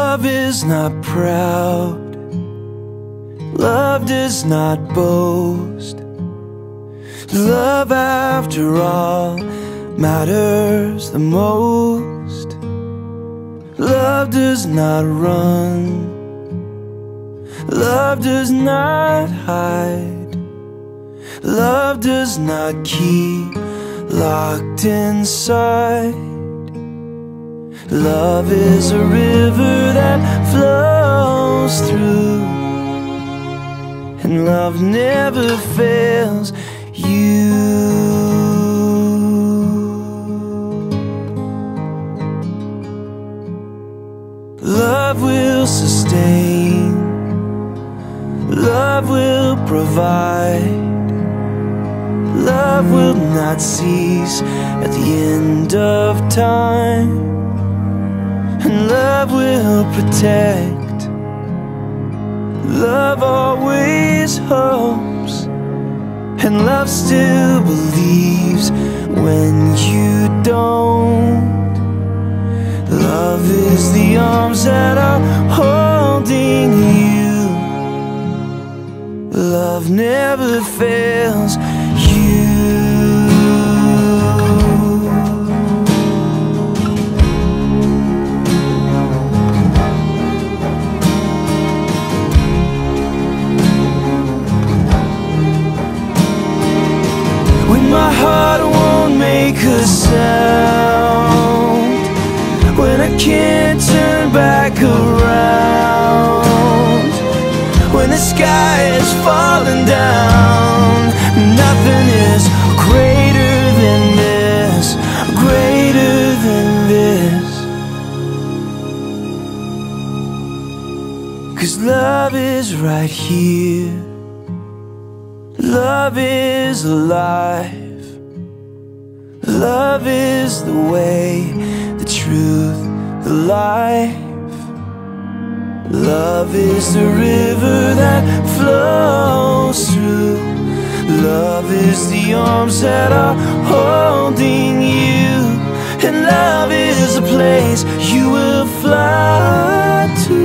Love is not proud, love does not boast. Love, after all, matters the most. Love does not run, love does not hide. Love does not keep locked inside. Love is a river that flows through, and love never fails you. Love will sustain, love will provide. Love will not cease at the end of time, and love will protect. Love always hopes, and love still believes when you don't. Love is the arms that are holding you. Love never fails you. When my heart won't make a sound, when I can't turn back around, when the sky is falling down, nothing is greater than this, greater than this. 'Cause love is right here, love is alive. Love is the way, the truth, the life. Love is the river that flows through. Love is the arms that are holding you, and love is a place you will fly to.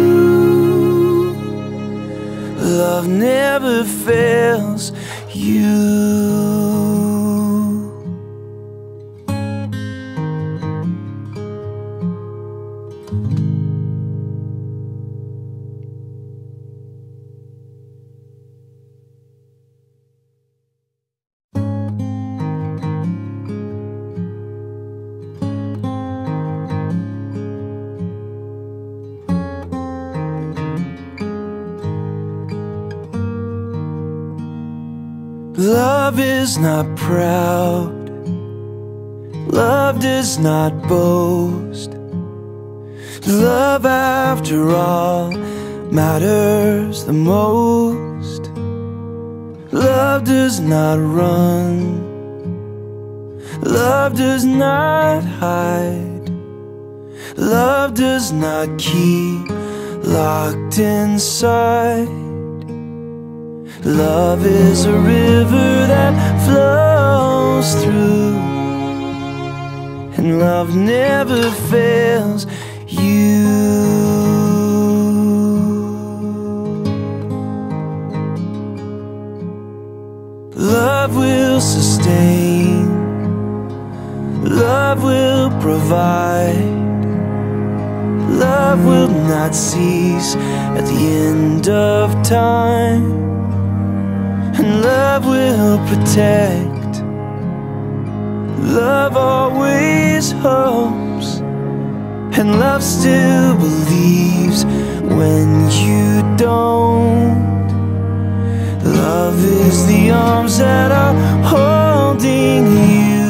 Love never fails you. Love is not proud, love does not boast. Love, after all, matters the most. Love does not run, love does not hide. Love does not keep locked inside. Love is a river that flows through, and love never fails you. Love will sustain, love will provide. Love will not cease at the end of time, and love will protect. Love always hopes, and love still believes when you don't. Love is the arms that are holding you.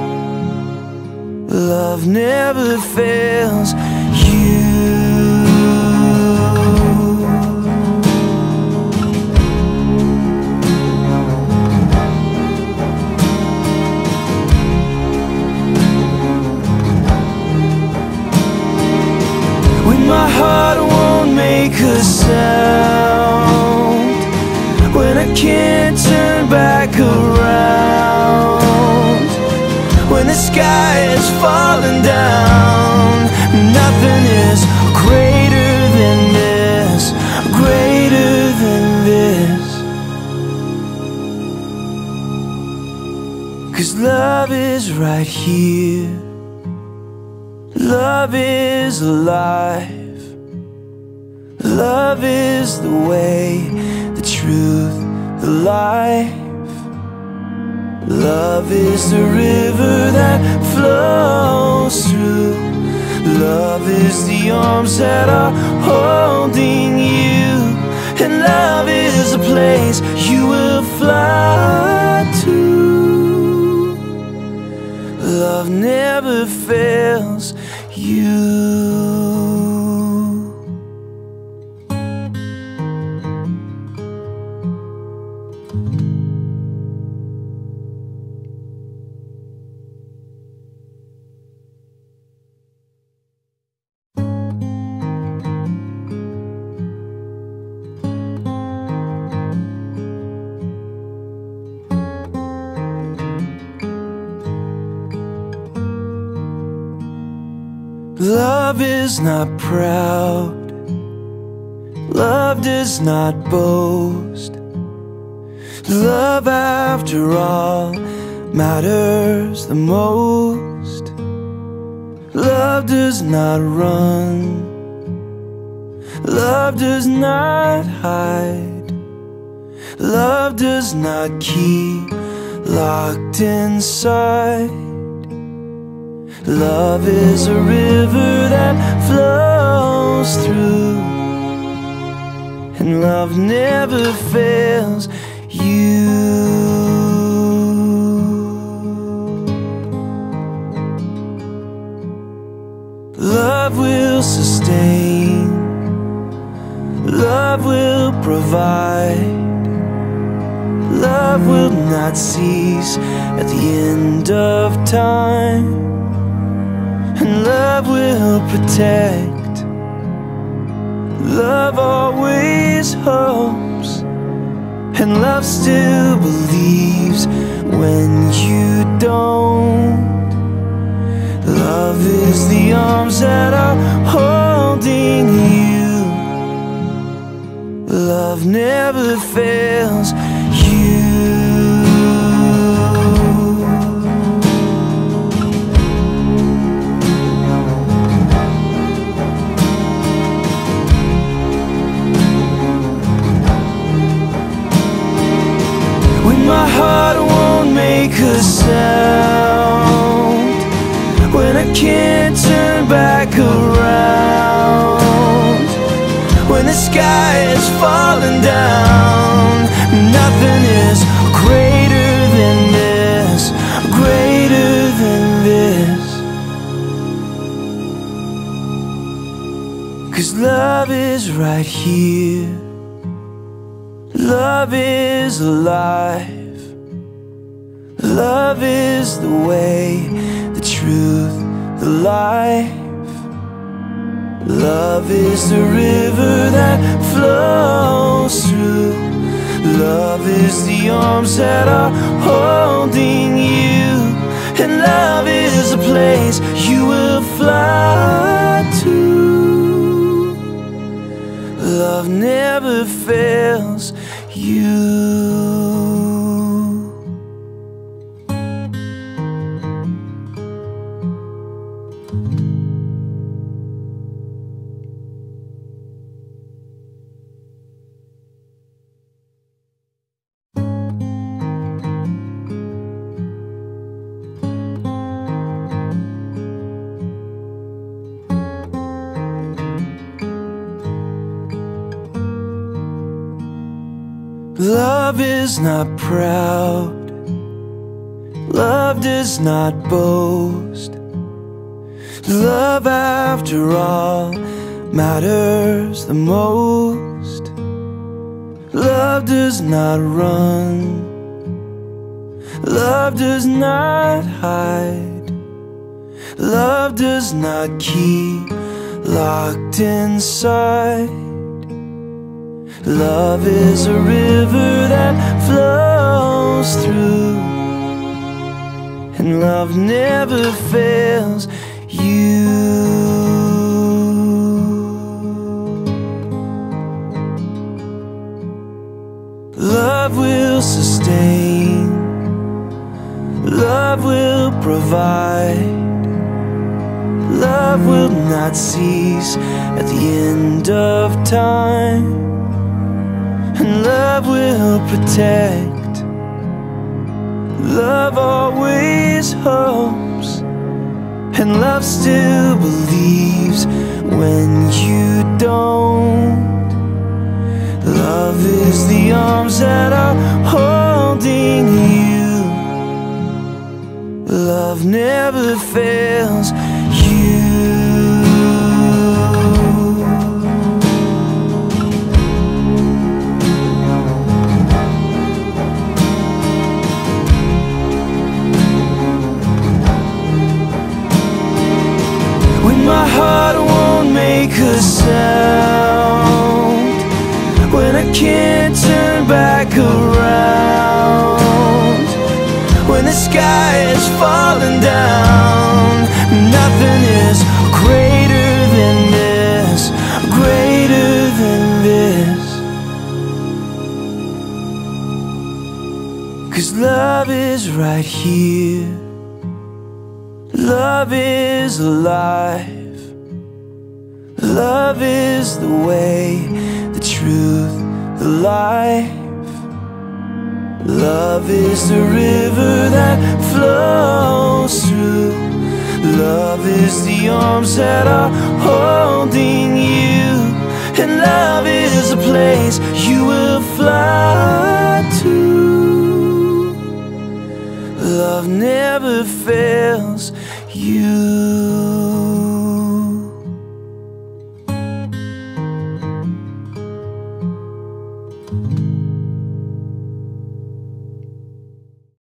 Love never fails you. My heart is right here. Love is alive. Love is the way, the truth, the life. Love is the river that flows through. Love is the arms that are holding you. And love is a place you will fly to. Love never fails you. Love is not proud. Love does not boast. Love, after all, matters the most. Love does not run. Love does not hide. Love does not keep locked inside. Love is a river that flows through, and love never fails you. Love will sustain. Love will provide. Love will not cease at the end of time. And love will protect. Love always hopes. And love still believes when you don't. Love is the arms that are holding you. Love never fails you. My heart won't make a sound, when I can't turn back around, when the sky is falling down. Nothing is greater than this, greater than this. 'Cause love is right here. Love is alive. Love is the way, the truth, the life. Love is the river that flows through. Love is the arms that are holding you. And love is a place you will fly to. Love never fails you. Love is not proud. Love does not boast. Love, after all, matters the most. Love does not run. Love does not hide. Love does not keep locked inside. Love is a river that flows through, and love never fails you. Love will sustain. Love will provide. provide. Love will not cease at the end of time, and love will protect. Love always hopes, and love still believes when you don't. Love is the arms that are holding you. Love never fails you. When my heart won't make a sound, when I can't turn back around, when the sky is falling down, nothing is greater than this, greater than this. 'Cause love is right here. Love is alive. Love is the way, the truth, the life. Love is the river that flows through. Love is the arms that are holding you. And love is a place you will fly to. Love never fails you.